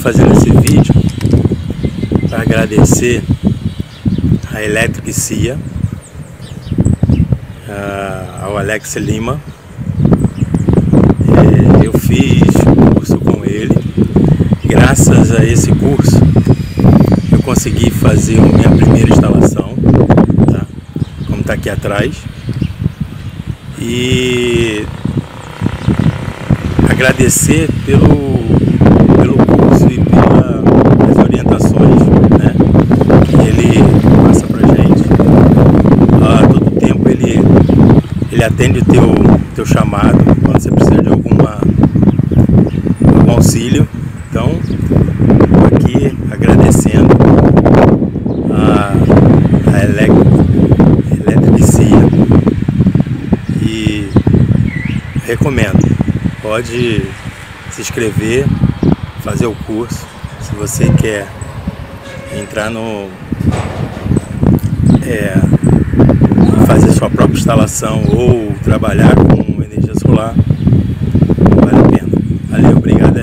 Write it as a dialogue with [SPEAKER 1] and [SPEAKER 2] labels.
[SPEAKER 1] fazendo esse vídeo para agradecer a Electric CIA, ao Alex Lima. Eu fiz curso com ele. Graças a esse curso eu consegui fazer a minha primeira instalação, tá? Como está aqui atrás. E agradecer pelo curso e pelas orientações, né, que ele passa pra gente. Todo tempo ele atende o teu chamado quando você precisa de algum auxílio. Então, aqui agradecendo a Electric CIA e recomendo. Pode se inscrever, fazer o curso. Se você quer entrar fazer sua própria instalação ou trabalhar com energia solar, vale a pena. Valeu, obrigado.